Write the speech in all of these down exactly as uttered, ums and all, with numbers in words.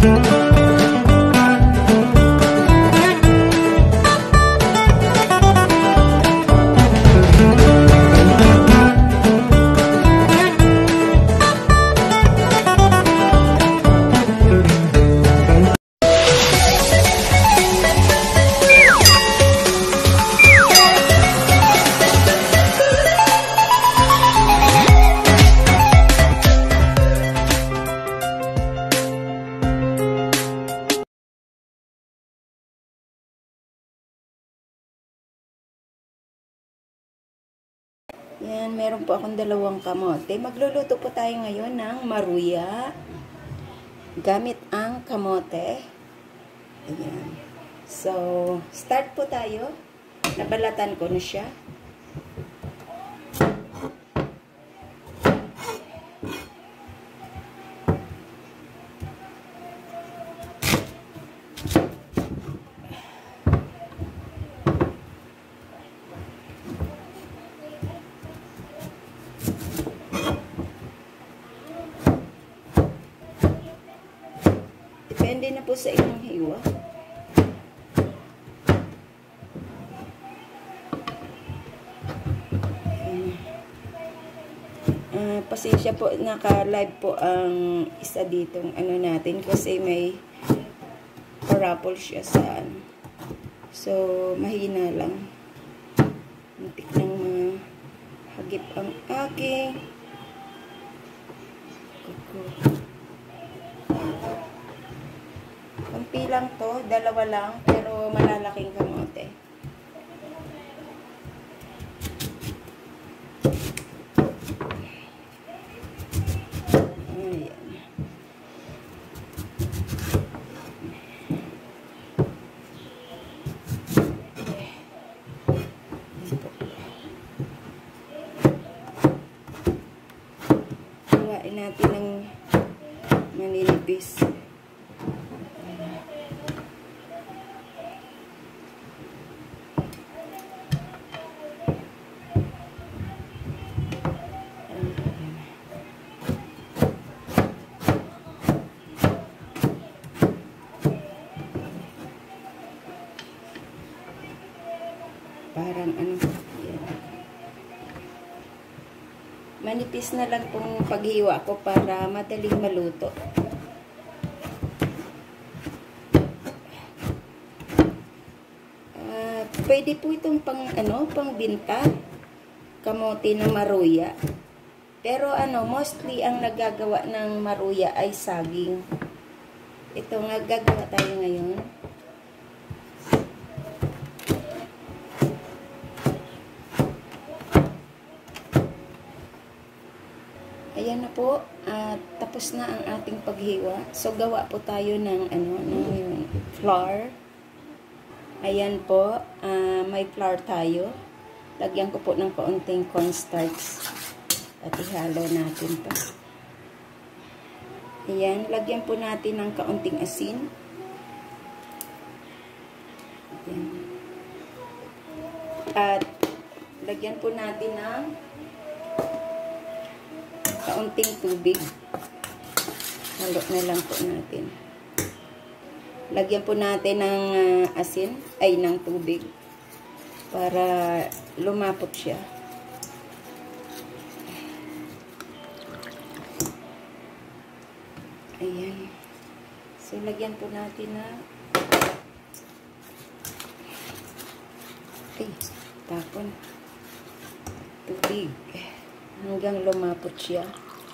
Yan, meron po akong dalawang kamote. Magluluto po tayo ngayon ng maruya. Gamit ang kamote. Ayan. So, start po tayo. Nabalatan ko na siya. Depende na po sa inyong hiwa. Uh, pasensya po, naka-live po ang isa ditong ano natin kasi may parapol siya sa ano. So, mahina lang. Muntik nang mahagip ang aking kuko. Kunti lang to, dalawa lang, pero malalaking kamote. Ayan. Hawain natin ng maninipis. Parang ano, yan. Manipis na lang pong paghiwa ko para madaling maluto. Uh, pwede po itong pang ano, pang binta, kamote na maruya. Pero ano, mostly ang nagagawa ng maruya ay saging. Ito nga gagawa tayo ngayon. Ayan na po, at uh, tapos na ang ating paghiwa. So, gawa po tayo ng, ano, ng flour. Ayan po, uh, may flour tayo. Lagyan ko po ng kaunting cornstarch. At ihalo natin pa. Ayan, lagyan po natin ng kaunting asin. Ayan. At lagyan po natin ng kaunting tubig. Halo na lang po natin. Lagyan po natin ng uh, asin, ay ng tubig para lumapot siya. Ayan. So, lagyan po natin na ay, tapon tubig hanggang lumapot siya.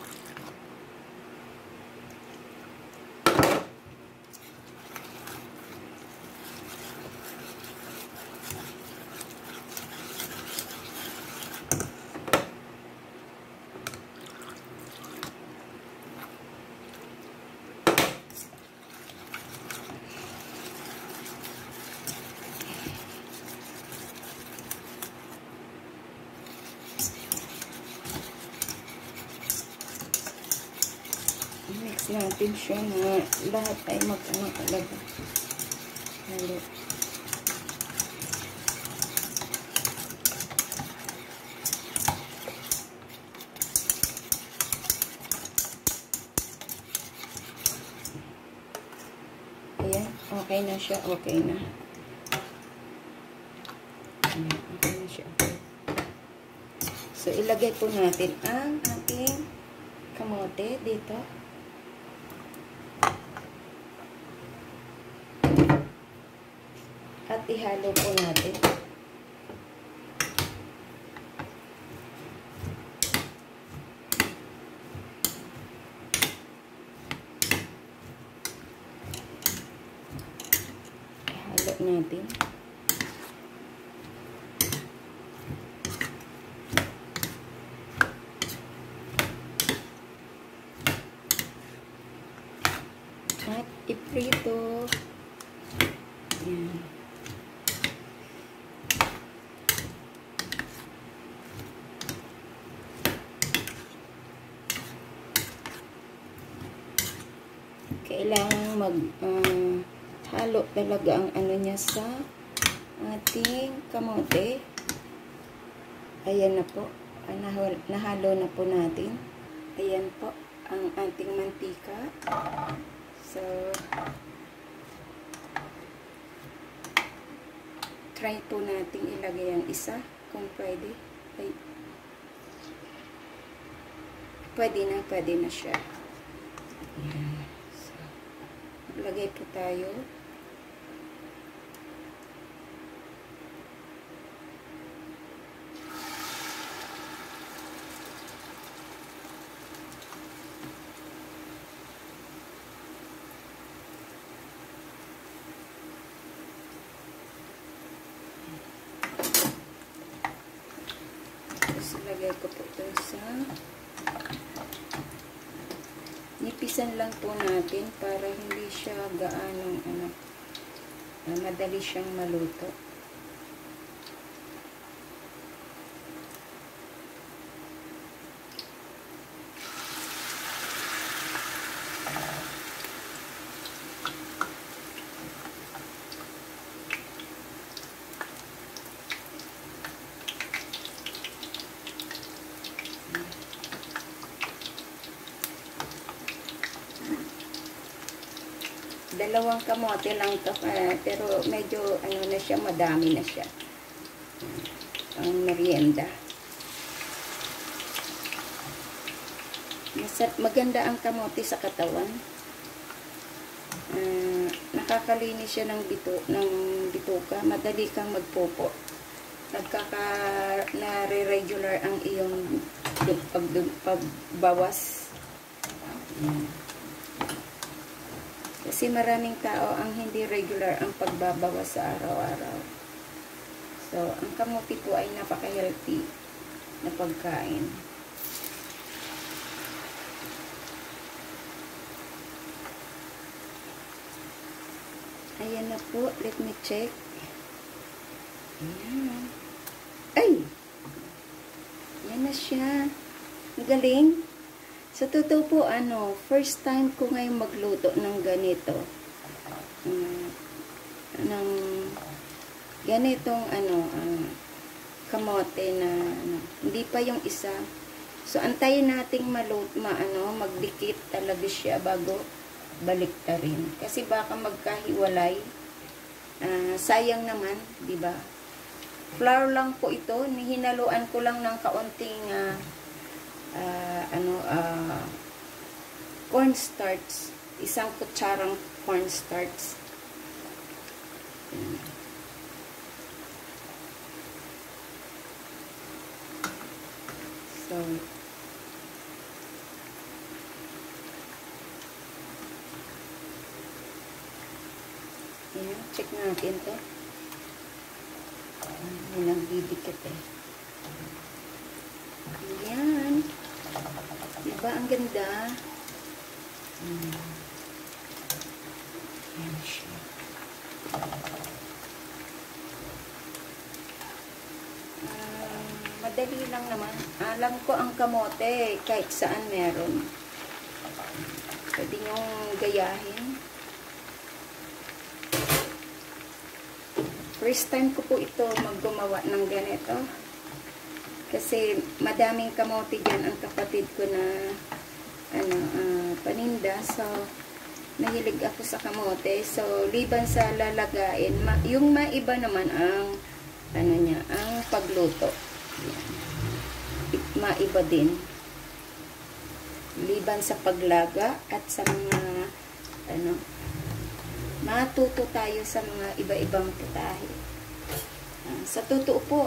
Mix natin siya na lahat ay mag-ano talaga. Halo. Okay na siya. Okay na. Ayan, okay na siya. So, ilagay po natin ang ating kamote dito. At ihalo po natin. Ihalo natin. At iprito. Ayan. Kailangan mag uh, halo talaga ang ano niya sa ating kamote. Ayan na po. Nahalo na po natin. Ayan po ang ating mantika. So, try po natin ilagay ang isa kung pwede. Ay, pwede na, pwede na siya. Ayan. So, maglagay po tayo. Lagay ko po ito sa nipisan lang po natin para hindi siya gaanong ano, madali siyang maluto. Dalawang kamote lang to, uh, pero medyo ano na siya, madami na siya. Ang merienda. Masat, maganda ang kamote sa katawan. Uh, nakakalinis siya ng bito, ng bituka. Madali kang magpopo. Nagkaka nare-regular ang iyong pag, pagbawas. Hmm. Kasi maraming tao ang hindi regular ang pagbabawas sa araw-araw. So, ang kamote po ay napaka-healthy na pagkain. Ayan na po. Let me check. Ayan. Ay! Ayan na siya. Galing. Sa totoo po, ano, first time ko ngayon magluto ng ganito. Uh, ng ganitong, ano, uh, kamote na, ano, hindi pa yung isa. So, antayin nating maluto, ma, ano, magdikit talaga siya bago baliktarin. Kasi baka magkahiwalay. Uh, sayang naman, di ba? Flour lang po ito. Hinaluan ko lang ng kaunting, uh, Uh, ano, uh, cornstarch, isang kutsarang cornstarch. So, ayan, check natin to. May nagdidikit eh. Ayan. Diba? Ang ganda. Hmm. Ayan siya. Uh, madali lang naman. Alam ko ang kamote, kahit saan meron. Pwede nyong gayahin. First time ko po ito maggumawa ng ganito. Kasi madaming kamote dyan ang kapatid ko na ano, uh, paninda. So, Nahilig ako sa kamote. So, liban sa lalagain, ma yung maiba naman ang, ano niya, ang pagluto. Yan. Maiba din. Liban sa paglaga at sa mga, ano, matuto tayo sa mga iba-ibang putahe. Uh, sa totoo po,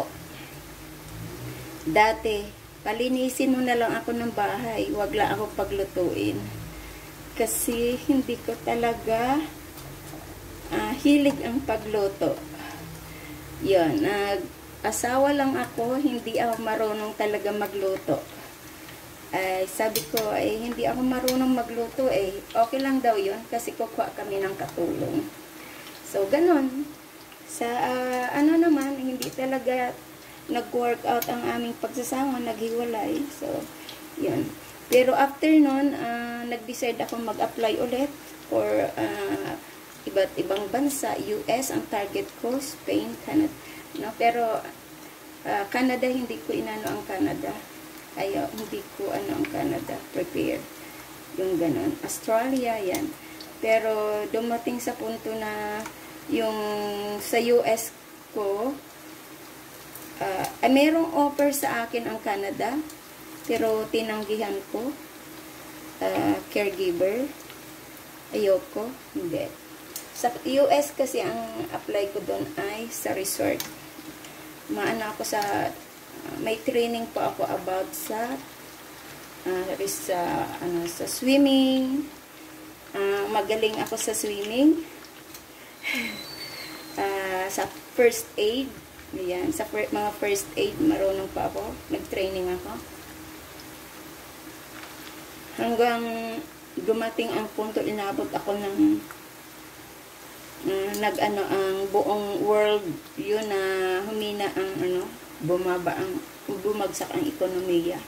dati, palinisin mo na lang ako ng bahay, wag lang ako paglutuin. Kasi hindi ko talaga uh, hilig ang pagluto. Yun, nag-asawa lang ako, hindi ako marunong talaga magluto. Ay, sabi ko, ay hindi ako marunong magluto, eh, okay lang daw yun, kasi kukuha kami ng katulong. So, ganun. Sa, uh, ano naman, hindi talaga nag-workout ang aming pagsasama, naghiwalay. So, yun. Pero after nun, uh, nag-decide ako mag-apply ulit for uh, iba't ibang bansa. U S ang target ko, Spain, Canada. No? Pero uh, Canada, hindi ko inano ang Canada. Ayaw, hindi ko ano ang Canada, prepare. Yung ganun. Australia, yan. Pero dumating sa punto na yung sa U S ko, uh, ay merong offer sa akin ang Canada. Pero tinanggihan ko, uh, caregiver, ayoko, hindi. Sa U S kasi ang apply ko doon ay sa resort. Maano ako sa, uh, may training po ako about sa, uh, sa, ano, sa swimming, uh, magaling ako sa swimming, uh, sa first aid, yan, sa fir mga first aid, marunong pa ako, nag-training ako. Hanggang dumating ang punto, inabot ako ng uh, nag-ano ang buong world yun na humina ang ano, bumaba ang, bumagsak ang ekonomiya.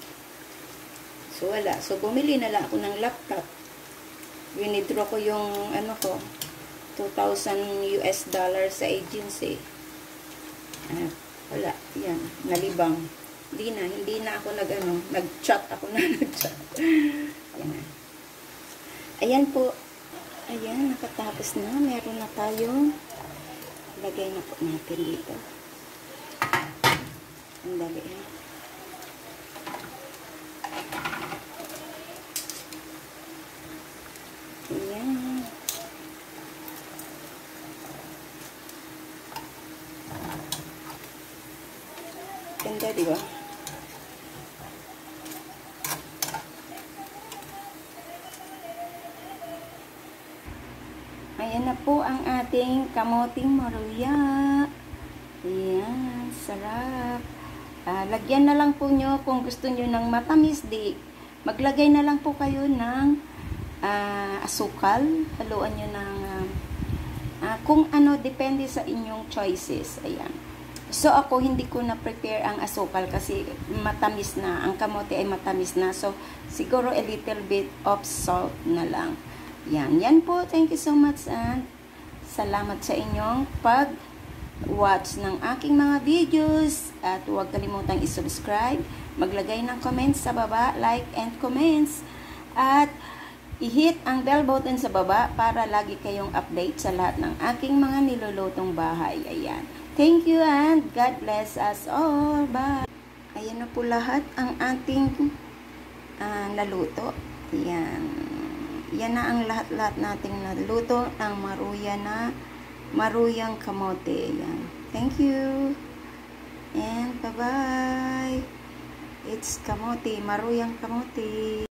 So wala. So bumili na lang ako ng laptop. Winidraw ko yung ano ko, two thousand U S dollars sa agency. Uh, wala. Yan. Nalibang. Hindi na, hindi na ako nag-ano, nag-chat ako na nag-chat. Ayan. Ayan po. Ayan, nakatapos na. Meron na tayong lagay na po natin dito. Ang dali ha. Ayan. Ganda, di ba? Ayan na po ang ating kamoting maruya. Ayan, sarap. Uh, lagyan na lang po nyo kung gusto nyo ng matamis, di. Maglagay na lang po kayo ng uh, asukal. Haluan nyo ng uh, uh, kung ano, depende sa inyong choices. Ayan. So, ako hindi ko na-prepare ang asukal kasi matamis na. Ang kamote ay matamis na. So, siguro a little bit of salt na lang. Yan. Yan po. Thank you so much and salamat sa inyong pag-watch ng aking mga videos. At huwag kalimutang i-subscribe. Maglagay ng comments sa baba. Like and comments. At i-hit ang bell button sa baba para lagi kayong update sa lahat ng aking mga nilulutong bahay. Ayan. Thank you and God bless us all. Bye. Ayan na po lahat ang ating uh, naluto. Ayan. Yan na ang lahat-lahat nating naluto ng maruya na maruyang kamote. Ayan. Thank you. And bye-bye. It's kamote. Maruyang kamote.